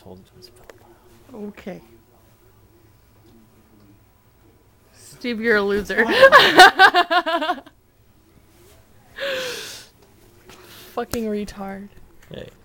just hold it to his pillow. Okay. Steve, you're a loser. Fucking retard. Hey.